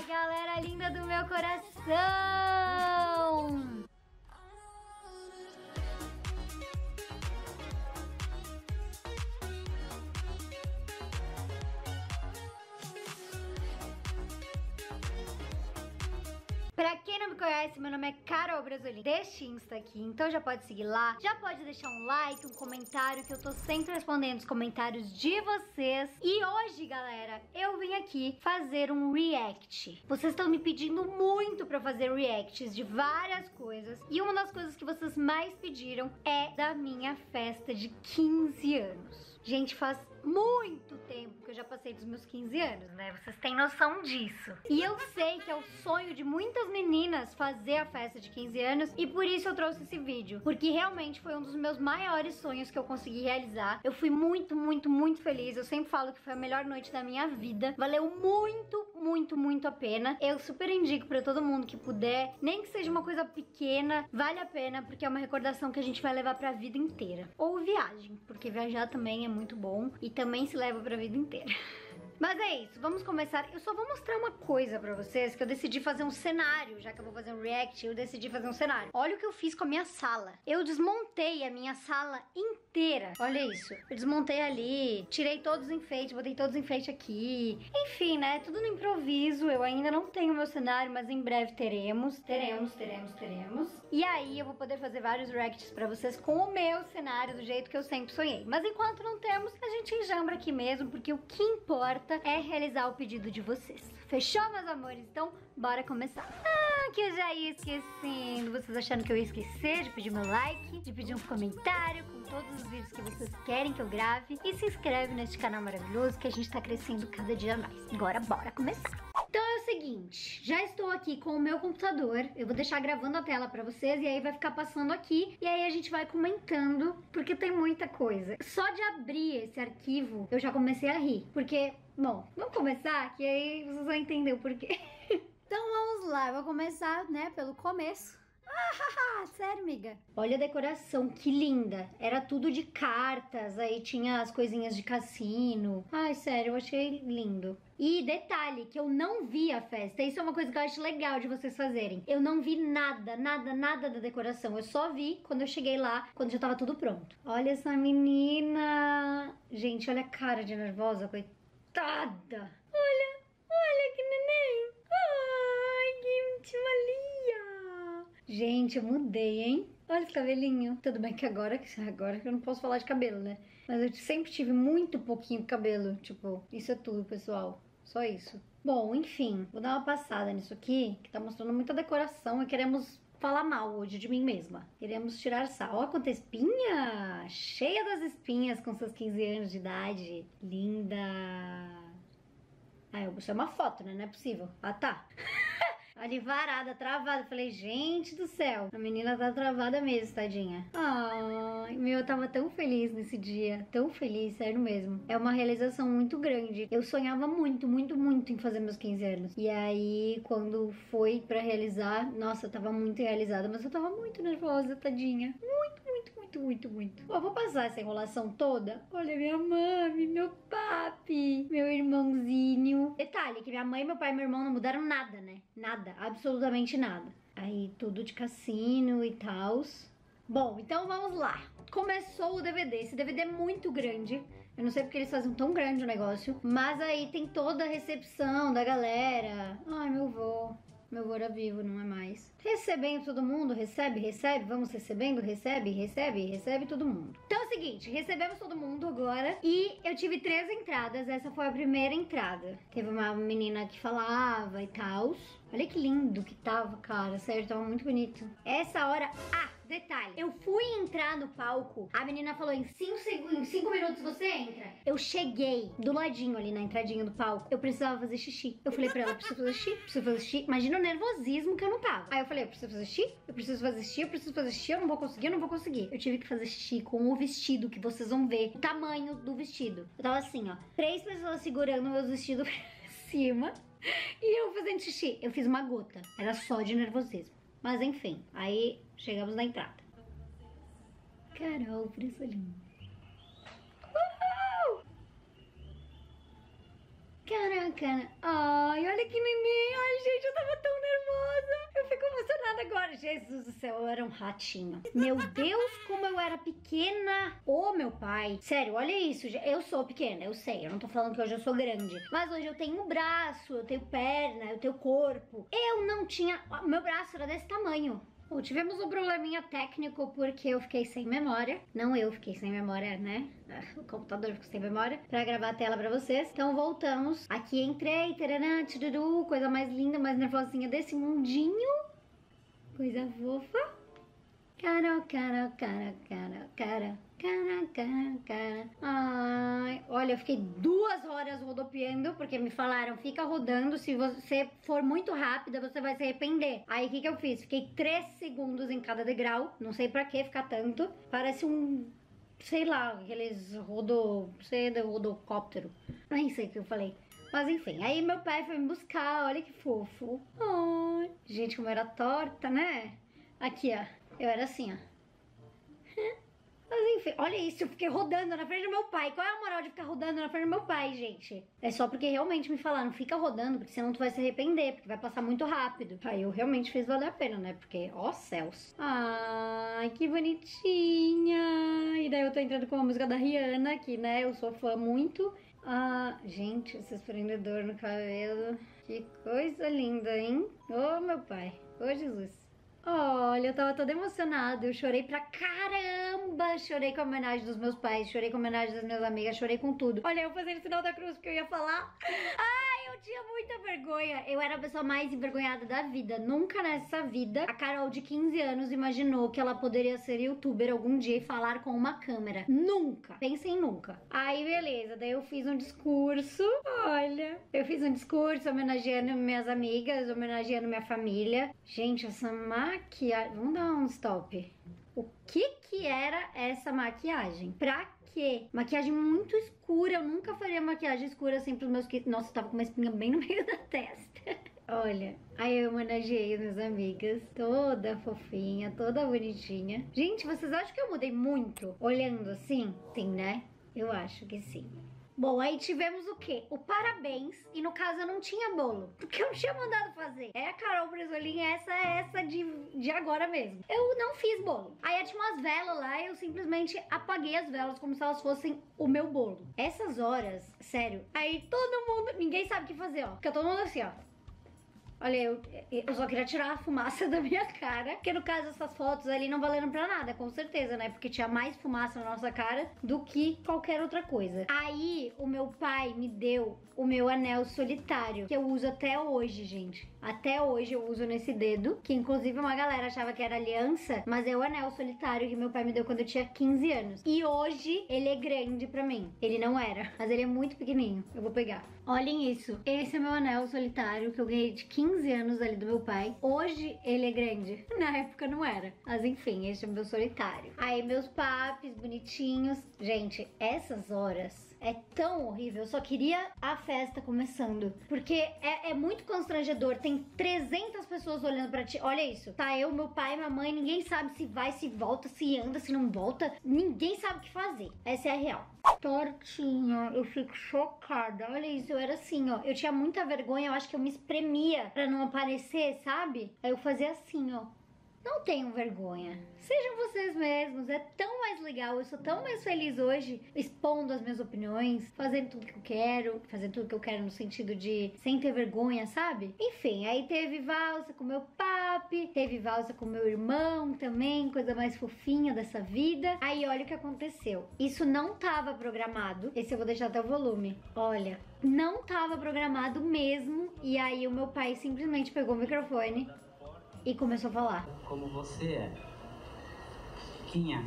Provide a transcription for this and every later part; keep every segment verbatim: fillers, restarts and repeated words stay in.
galera linda do meu coração! Pra quem não me conhece, meu nome é Carol Brasolin, deste Insta aqui, então já pode seguir lá, já pode deixar um like, um comentário, que eu tô sempre respondendo os comentários de vocês. E hoje, galera, eu vim aqui fazer um react. Vocês estão me pedindo muito pra fazer reacts de várias coisas, e uma das coisas que vocês mais pediram é da minha festa de quinze anos. Gente, faz muito tempo que eu já passei dos meus quinze anos, né? Vocês têm noção disso. E eu sei que é o sonho de muitas meninas fazer a festa de quinze anos, e por isso eu trouxe esse vídeo, porque realmente foi um dos meus maiores sonhos que eu consegui realizar. Eu fui muito, muito, muito feliz. Eu sempre falo que foi a melhor noite da minha vida. Valeu muito, muito, muito a pena. Eu super indico pra todo mundo que puder, nem que seja uma coisa pequena, vale a pena, porque é uma recordação que a gente vai levar pra vida inteira. Ou viagem, porque viajar também é muito bom e também se leva pra vida inteira. Mas é isso, vamos começar. Eu só vou mostrar uma coisa pra vocês, que eu decidi fazer um cenário. Já que eu vou fazer um react, eu decidi fazer um cenário. Olha o que eu fiz com a minha sala. Eu desmontei a minha sala inteira. Olha isso. Eu desmontei ali, tirei todos os enfeites, botei todos os enfeites aqui. Enfim, né, tudo no improviso. Eu ainda não tenho meu cenário, mas em breve teremos. Teremos, teremos, teremos. E aí eu vou poder fazer vários reacts pra vocês com o meu cenário, do jeito que eu sempre sonhei. Mas enquanto não temos, a gente enjambra aqui mesmo, porque o que importa é realizar o pedido de vocês. Fechou, meus amores? Então, bora começar. Ah, que eu já ia esquecendo. Vocês achando que eu ia esquecer de pedir meu like, de pedir um comentário com todos os vídeos que vocês querem que eu grave. E se inscreve neste canal maravilhoso, que a gente tá crescendo cada dia mais. Agora, bora começar. Então é o seguinte, já estou aqui com o meu computador. Eu vou deixar gravando a tela pra vocês, e aí vai ficar passando aqui, e aí a gente vai comentando, porque tem muita coisa. Só de abrir esse arquivo, eu já comecei a rir, porque... Bom, vamos começar, que aí vocês vão entender o porquê. Então vamos lá, eu vou começar, né, pelo começo. Ah, sério, amiga? Olha a decoração, que linda. Era tudo de cartas, aí tinha as coisinhas de cassino. Ai, sério, eu achei lindo. E detalhe, que eu não vi a festa. Isso é uma coisa que eu acho legal de vocês fazerem. Eu não vi nada, nada, nada da decoração. Eu só vi quando eu cheguei lá, quando já tava tudo pronto. Olha essa menina. Gente, olha a cara de nervosa, coitada. Olha, olha que neném. Ai, que malia. Gente, eu mudei, hein? Olha esse cabelinho. Tudo bem que agora, agora que eu não posso falar de cabelo, né? Mas eu sempre tive muito pouquinho cabelo. Tipo, isso é tudo, pessoal. Só isso. Bom, enfim. Vou dar uma passada nisso aqui, que tá mostrando muita decoração, e queremos falar mal hoje de mim mesma. Queremos tirar sal. Olha quanta espinha! Cheia das espinhas com seus quinze anos de idade. Linda! Ah, eu vou uma foto, né? Não é possível. Ah, tá. Ali varada, travada. Falei, gente do céu, a menina tá travada mesmo, tadinha. Ai, meu, eu tava tão feliz nesse dia. Tão feliz, sério mesmo. É uma realização muito grande. Eu sonhava muito, muito, muito em fazer meus quinze anos. E aí, quando foi pra realizar, nossa, eu tava muito realizada. Mas eu tava muito nervosa, tadinha. Muito, muito, muito, muito, muito. Ó, vou passar essa enrolação toda. Olha minha mami, meu papi, meu irmãozinho. Detalhe, que minha mãe, meu pai e meu irmão não mudaram nada, né? Nada. Absolutamente nada. Aí tudo de cassino e tal. Bom, então vamos lá. Começou o D V D. Esse D V D é muito grande. Eu não sei porque eles fazem tão grande o negócio. Mas aí tem toda a recepção da galera. Ai, meu vô. Meu vô era vivo, não é mais. Recebendo todo mundo, recebe, recebe, vamos recebendo, recebe, recebe, recebe todo mundo. Então é o seguinte, recebemos todo mundo agora e eu tive três entradas, essa foi a primeira entrada. Teve uma menina que falava e tal. Olha que lindo que tava, cara, sério, tava muito bonito. Essa hora... Ah, detalhe, eu fui entrar no palco, a menina falou, em cinco segundos, em cinco minutos você entra. Eu cheguei do ladinho ali na entradinha do palco, eu precisava fazer xixi. Eu falei pra ela, preciso fazer xixi, preciso fazer xixi. Imagina o nervosismo que eu não tava. Aí eu falei, eu preciso fazer xixi, eu preciso fazer xixi, eu preciso fazer xixi, eu não vou conseguir, eu não vou conseguir. Eu tive que fazer xixi com o vestido, que vocês vão ver o tamanho do vestido. Eu tava assim, ó, três pessoas segurando meus vestidos pra cima e eu fazendo xixi. Eu fiz uma gota, era só de nervosismo. Mas enfim, aí chegamos na entrada. Carol Brasolin. Uhul! Caraca, ai, olha que neném, ai Jesus do céu, eu era um ratinho. Meu Deus, como eu era pequena. Ô, meu pai. Sério, olha isso. Eu sou pequena, eu sei. Eu não tô falando que hoje eu sou grande. Mas hoje eu tenho um braço, eu tenho perna, eu tenho corpo. Eu não tinha... Meu braço era desse tamanho. Bom, tivemos um probleminha técnico porque eu fiquei sem memória. Não eu fiquei sem memória, né? O computador ficou sem memória pra gravar a tela pra vocês. Então voltamos. Aqui entrei, taranã, tchururu, coisa mais linda, mais nervosinha desse mundinho. Coisa fofa. Cara, cara, cara, cara, cara, cara, cara, cara. Ai, olha, eu fiquei duas horas rodopiando porque me falaram, fica rodando, se você for muito rápida, você vai se arrepender. Aí, o que que eu fiz? Fiquei três segundos em cada degrau, não sei pra que ficar tanto. Parece um, sei lá, aqueles rodo, sei, rodocóptero. Nem sei o que eu falei. Mas enfim, aí meu pai foi me buscar, olha que fofo. Ai, gente, como eu era torta, né? Aqui, ó. Eu era assim, ó. Mas enfim, olha isso, eu fiquei rodando na frente do meu pai. Qual é a moral de ficar rodando na frente do meu pai, gente? É só porque realmente me falaram, fica rodando, porque senão tu vai se arrepender, porque vai passar muito rápido. Aí eu realmente fiz valer a pena, né? Porque, ó céus. Ai, que bonitinha. E daí eu tô entrando com a música da Rihanna aqui, né? Eu sou fã muito. Ah, gente, esse prendedor no cabelo. Que coisa linda, hein? Ô, meu pai. Ô, Jesus. Olha, eu tava toda emocionada, eu chorei pra caramba, chorei com a homenagem dos meus pais, chorei com a homenagem das minhas amigas, chorei com tudo. Olha, eu fazendo o sinal da cruz porque eu ia falar. Ai, eu tinha muita vergonha, eu era a pessoa mais envergonhada da vida. Nunca nessa vida a Carol de quinze anos imaginou que ela poderia ser youtuber algum dia e falar com uma câmera. Nunca, pensem nunca. Aí beleza, daí eu fiz um discurso, olha, eu fiz um discurso homenageando minhas amigas, homenageando minha família. Gente, essa maquiagem, vamos dar um stop. O que que era essa maquiagem? Pra quê? Maquiagem muito escura, eu nunca faria maquiagem escura assim pros meus... Nossa, tava com uma espinha bem no meio da testa. Olha, aí eu homenageei as minhas amigas, toda fofinha, toda bonitinha. Gente, vocês acham que eu mudei muito olhando assim? Sim, né? Eu acho que sim. Bom, aí tivemos o quê? O parabéns, e no caso eu não tinha bolo, porque eu não tinha mandado fazer. É a Carol Bresolim, essa é essa de, de agora mesmo. Eu não fiz bolo. Aí tinha umas velas lá e eu simplesmente apaguei as velas como se elas fossem o meu bolo. Essas horas, sério, aí todo mundo, ninguém sabe o que fazer, ó. Fica todo mundo assim, ó. Olha, eu, eu só queria tirar a fumaça da minha cara, porque no caso essas fotos ali não valeram pra nada, com certeza, né? Porque tinha mais fumaça na nossa cara do que qualquer outra coisa. Aí o meu pai me deu o meu anel solitário, que eu uso até hoje, gente. Até hoje eu uso nesse dedo, que inclusive uma galera achava que era aliança, mas é o anel solitário que meu pai me deu quando eu tinha quinze anos. E hoje ele é grande pra mim. Ele não era, mas ele é muito pequenininho. Eu vou pegar. Olhem isso. Esse é meu anel solitário que eu ganhei de quinze anos ali do meu pai. Hoje ele é grande. Na época não era. Mas enfim, esse é o meu solitário. Aí meus papis bonitinhos. Gente, essas horas é tão horrível. Eu só queria a festa começando. Porque é, é muito constrangedor. Tem trezentas pessoas olhando pra ti. Olha isso. Tá eu, meu pai, minha mãe. Ninguém sabe se vai, se volta, se anda, se não volta. Ninguém sabe o que fazer. Essa é a real. Tortinha, eu fico chocada. Olha isso, eu era assim, ó. Eu tinha muita vergonha, eu acho que eu me espremia pra não aparecer, sabe? Aí eu fazia assim, ó. Não tenham vergonha. Sejam vocês mesmos. É tão mais legal. Eu sou tão mais feliz hoje expondo as minhas opiniões, fazendo tudo que eu quero, fazendo tudo que eu quero no sentido de sem ter vergonha, sabe? Enfim, aí teve valsa com meu papi, teve valsa com meu irmão também, coisa mais fofinha dessa vida. Aí olha o que aconteceu. Isso não tava programado. Esse eu vou deixar até o volume. Olha, não tava programado mesmo. E aí o meu pai simplesmente pegou o microfone e começou a falar. Como você é. Quinha.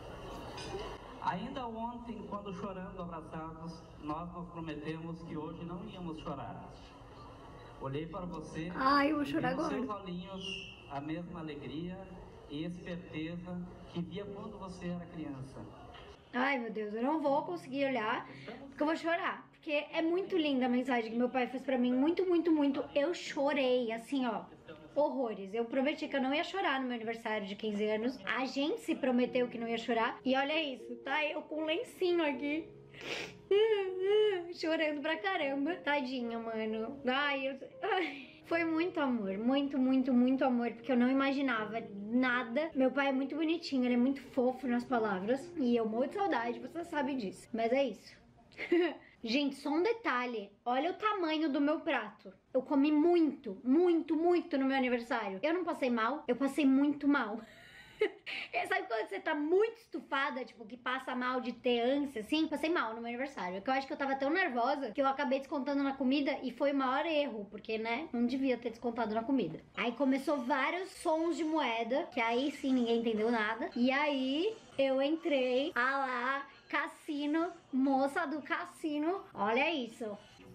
Ainda ontem, quando chorando, abraçados, nós nos prometemos que hoje não íamos chorar. Olhei para você. Ai, eu vou chorar e nos agora. seus olhinhos a mesma alegria e esperteza que via quando você era criança. Ai, meu Deus, eu não vou conseguir olhar, porque eu vou chorar. Porque é muito linda a mensagem que meu pai fez pra mim. Muito, muito, muito. Eu chorei, assim, ó. Horrores. Eu prometi que eu não ia chorar no meu aniversário de quinze anos. A gente se prometeu que não ia chorar. E olha isso, tá? Eu com um lencinho aqui. Chorando pra caramba. Tadinha, mano. Ai, eu... Ai. Foi muito amor, muito, muito, muito amor, porque eu não imaginava nada. Meu pai é muito bonitinho, ele é muito fofo nas palavras e eu morro de saudade, você sabe disso. Mas é isso. Gente, só um detalhe, olha o tamanho do meu prato. Eu comi muito, muito, muito no meu aniversário. Eu não passei mal, eu passei muito mal. Sabe quando você tá muito estufada, tipo, que passa mal de ter ânsia, assim? Passei mal no meu aniversário. Porque eu acho que eu tava tão nervosa que eu acabei descontando na comida e foi o maior erro, porque, né, não devia ter descontado na comida. Aí começou vários sons de moeda, que aí sim ninguém entendeu nada. E aí eu entrei, ah lá, cassino, moça do cassino, olha isso.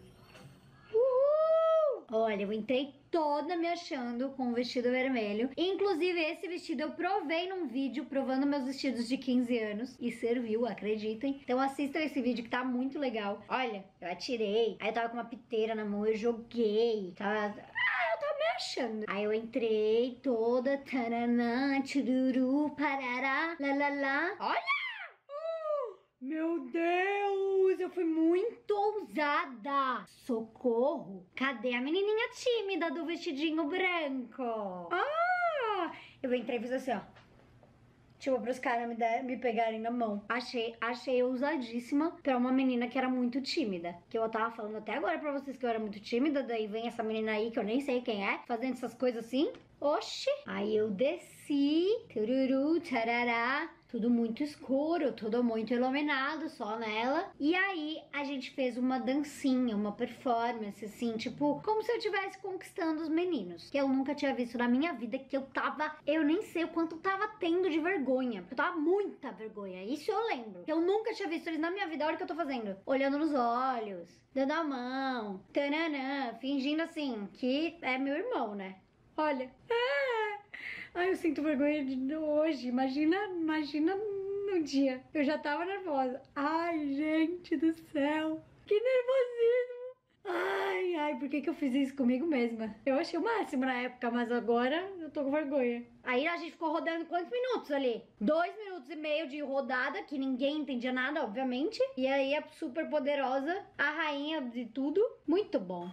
Uhul! Olha, eu entrei toda me achando com o vestido vermelho. Inclusive, esse vestido eu provei num vídeo provando meus vestidos de quinze anos. E serviu, acreditem. Então assistam esse vídeo que tá muito legal. Olha, eu atirei. Aí eu tava com uma piteira na mão, eu joguei. Tava... Ah, eu tava me achando. Aí eu entrei toda... Taranã, tchururu, parará, lá, lá, lá. Olha! Meu Deus, eu fui muito ousada. Socorro. Cadê a menininha tímida do vestidinho branco? Ah, eu entrei e fiz assim, ó. Tipo, pros caras me, der, me pegarem na mão. Achei, achei ousadíssima pra uma menina que era muito tímida. Que eu tava falando até agora pra vocês que eu era muito tímida. Daí vem essa menina aí que eu nem sei quem é, fazendo essas coisas assim. Oxi. Aí eu desci. Tururu, tarará. Tudo muito escuro, tudo muito iluminado, só nela. E aí a gente fez uma dancinha, uma performance, assim, tipo, como se eu estivesse conquistando os meninos. Que eu nunca tinha visto na minha vida, que eu tava... Eu nem sei o quanto tava tendo de vergonha. Porque eu tava muita vergonha, isso eu lembro. Que eu nunca tinha visto eles na minha vida. Olha o que eu tô fazendo. Olhando nos olhos, dando a mão, tananã, fingindo assim, que é meu irmão, né? Olha. Ah! Ai, eu sinto vergonha de hoje. Imagina, imagina no dia. Eu já tava nervosa. Ai, gente do céu. Que nervosismo. Ai, ai, por que que eu fiz isso comigo mesma? Eu achei o máximo na época, mas agora eu tô com vergonha. Aí a gente ficou rodando quantos minutos ali? Dois minutos e meio de rodada, que ninguém entendia nada, obviamente. E aí a super poderosa, a rainha de tudo. Muito bom.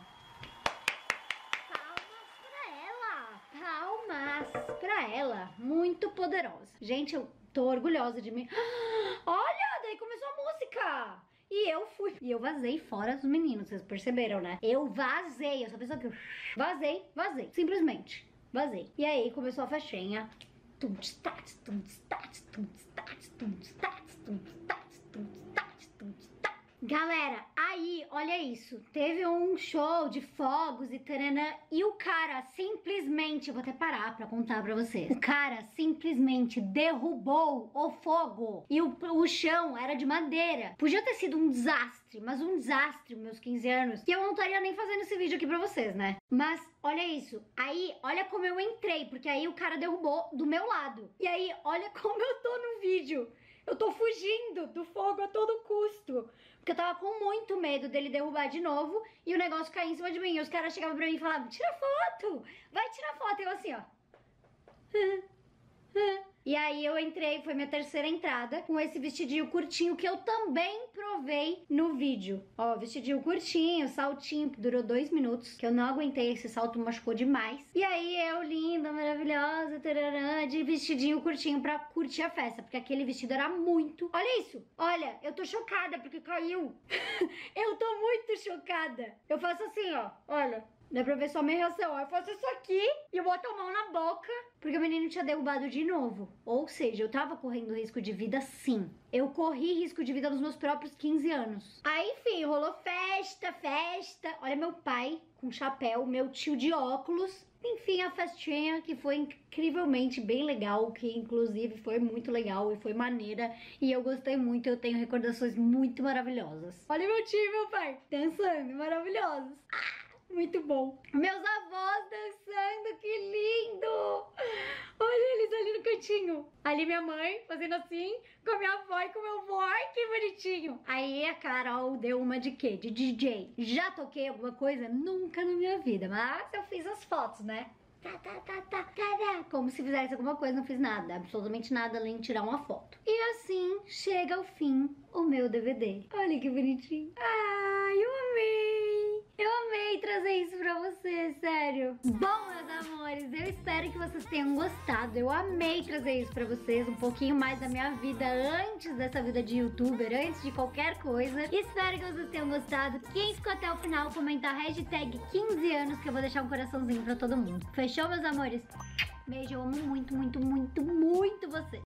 Palmas pra ela, muito poderosa. Gente, eu tô orgulhosa de mim. Olha, daí começou a música. E eu fui. E eu vazei fora dos meninos, vocês perceberam, né? Eu vazei, eu só pensei que eu vazei, vazei, simplesmente vazei. E aí começou a festinha. Tum, tats, tum, tats, tum, tats, tum, tats, tum, tats, tum, tats, tum, tats. Galera, aí, olha isso, teve um show de fogos e taranã, e o cara simplesmente, eu vou até parar pra contar pra vocês, o cara simplesmente derrubou o fogo, e o, o chão era de madeira. Podia ter sido um desastre, mas um desastre, meus quinze anos, que eu não estaria nem fazendo esse vídeo aqui pra vocês, né? Mas, olha isso, aí, olha como eu entrei, porque aí o cara derrubou do meu lado, e aí, olha como eu tô no vídeo. Eu tô fugindo do fogo a todo custo. Porque eu tava com muito medo dele derrubar de novo e o negócio cair em cima de mim. E os caras chegavam pra mim e falavam, tira foto! Vai tirar foto! E eu assim, ó. E aí eu entrei, foi minha terceira entrada, com esse vestidinho curtinho que eu também provei no vídeo. Ó, vestidinho curtinho, saltinho, que durou dois minutos, que eu não aguentei, esse salto machucou demais. E aí eu, linda, maravilhosa, tararã, de vestidinho curtinho pra curtir a festa, porque aquele vestido era muito... Olha isso! Olha, eu tô chocada porque caiu. Eu tô muito chocada. Eu faço assim, ó, olha... Dá pra ver só a minha reação. Eu faço isso aqui e eu boto a mão na boca, porque o menino tinha derrubado de novo. Ou seja, eu tava correndo risco de vida, sim. Eu corri risco de vida nos meus próprios quinze anos. Aí, enfim, rolou festa, festa. Olha meu pai com chapéu, meu tio de óculos. Enfim, a festinha que foi incrivelmente bem legal, que inclusive foi muito legal e foi maneira. E eu gostei muito, eu tenho recordações muito maravilhosas. Olha meu tio e meu pai dançando, maravilhosos. Ah! Muito bom. Meus avós dançando, que lindo! Olha eles ali no cantinho. Ali minha mãe fazendo assim, com a minha avó e com meu avô. Ai, que bonitinho. Aí a Carol deu uma de quê? De D J. Já toquei alguma coisa? Nunca na minha vida, mas eu fiz as fotos, né? Tá, tá, tá, tá, tá, tá. Como se fizesse alguma coisa, não fiz nada, absolutamente nada além de tirar uma foto. E assim chega ao fim o meu D V D. Olha que bonitinho. Ai, eu amei. Eu amei trazer isso pra vocês, sério. Bom, meus amores, eu espero que vocês tenham gostado. Eu amei trazer isso pra vocês, um pouquinho mais da minha vida antes dessa vida de youtuber, antes de qualquer coisa. Espero que vocês tenham gostado. Quem ficou até o final, comentar hashtag quinze anos, que eu vou deixar um coraçãozinho pra todo mundo. Fechou, meus amores? Beijo, eu amo muito, muito, muito, muito vocês.